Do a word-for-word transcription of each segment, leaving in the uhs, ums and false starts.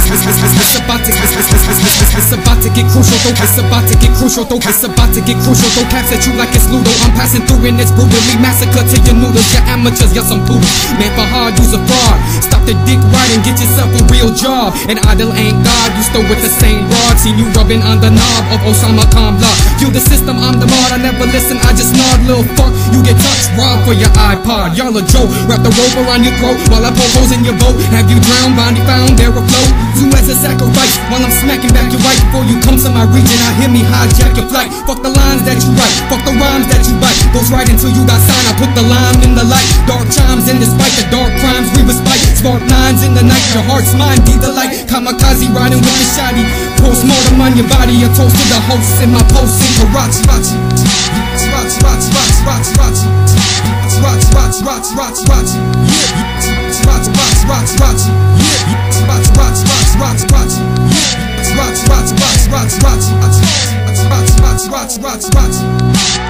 It's about to It's about to get crucial though. It's about to get crucial though. It's about to get crucial though. Caps at you like it's Ludo. I'm passing through and it's brutally massacre to your noodles. Your amateurs, you're some poodles. Man for hard, you's a fraud. Stop the dick right and get yourself a real job. And idle ain't God, you still with the same rod. Seen you rubbing on the knob of Osama Kamla. You the system, I'm the mod. I never listen, I just nod. Little fuck, you get touched, robbed for your iPod. Y'all a joke, wrap the rope around your throat while I poke holes in your boat. Have you drowned, body found, there afloat. You as a sacrifice while I'm smacking back your right. Before you come to my region, I hear me hijack your flight. Fuck the lines that you write, fuck the rhymes that you bite. Goes right until you got signed, I put the lime in the light. Dark chimes in despite the dark crimes we respite. Smart lines in the night, your heart's mine, be the light. Kamikaze riding with the shotty. Post-mortem on your body, a toast to the hosts in my post in Karachi. Rachi, Rachi, Rachi, Rachi, Rachi, Rachi, Rachi, Rachi, Rachi, Rachi, Rachi, yeah, Rachi, Rachi, Rachi, Rachi, yeah, Rachi, Rachi, Rachi, Rachi, Rachi, yeah, Rachi, Rachi, Rachi, Rachi, Rachi, Rachi, Rachi, Rachi, Rachi, Rachi.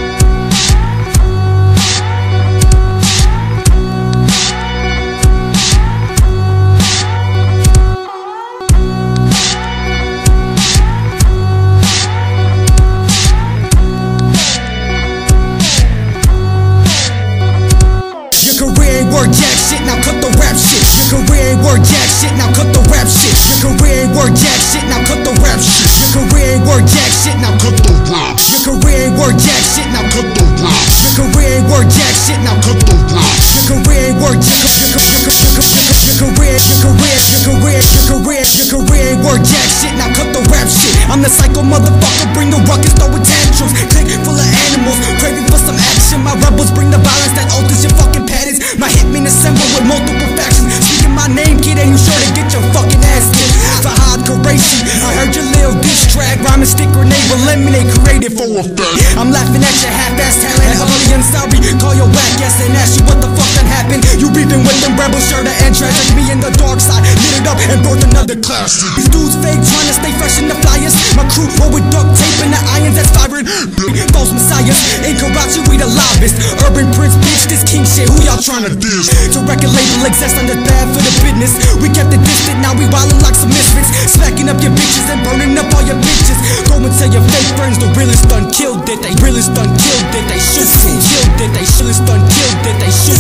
Work jack shit, now cut the rap shit. Your career ain't work jack shit, now cut the rap shit. Your career ain't work jack shit, now cut the rap shit. Your career ain't work jack shit, now cut the rap. Your career ain't work jack shit, now cut the rap. Your career ain't work jack shit, now cut the rap. Your career ain't work jack shit. Your career, your career, your career, your career, your career ain't work jack shit, now cut the rap shit. I'm the psycho motherfucker, bring the ruckus, throw with tantrums. Click full of animals, craving for some action. My rebels bring the violence that alters your fucking patterns. My hitmen assemble with multiple factions. Speaking my name, kid, and you sure to get your fucking ass kicked. Fahad Qureshi, I heard your little diss track. Rhyming stick grenade with lemonade created for effect. I'm laughing at your half-ass talent. Ugly and sorry, call your whack ass and ask you what the fuck done happened. You beefing with them rebels, sure to end tragic. Me in the dark side, lit it up and birth another class. These dudes fake, trying to stay fresh in the flyers. My crew roll with duct tape and the irons that's firing. False messiahs, in Karachi we the lobbyists. Urban Prince, bitch, this king shit, who y'all trying to diss? To record label exists under bad for the business. We kept it distant, now we wildin' like some misfits. Smacking up your bitches and burning up all your bitches. Go and tell your fake friends the realest done killed it. They realest done killed it. They should killed it. They realest done killed it. They should